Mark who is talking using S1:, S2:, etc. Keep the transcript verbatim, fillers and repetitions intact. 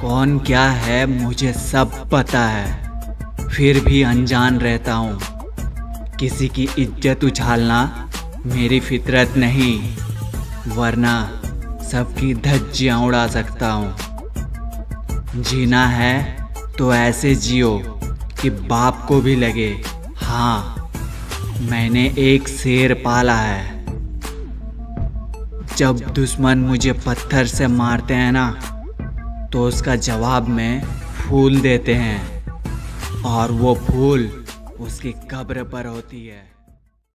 S1: कौन क्या है मुझे सब पता है, फिर भी अनजान रहता हूँ। किसी की इज्जत उछालना मेरी फितरत नहीं, वरना सबकी धज्जियाँ उड़ा सकता हूँ। जीना है तो ऐसे जियो कि बाप को भी लगे हाँ मैंने एक शेर पाला है। जब दुश्मन मुझे पत्थर से मारते हैं ना, तो उसका जवाब में फूल देते हैं, और वो फूल उसकी कब्र पर होती है।